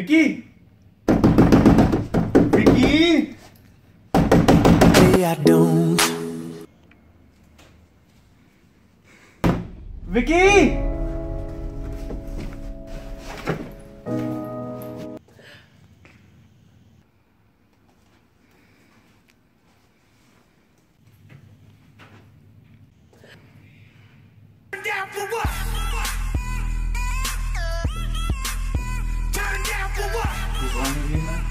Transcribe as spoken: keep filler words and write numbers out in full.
Vicky Vicky I don't. Vicky Down for what? Turn down for what? He's on again, man.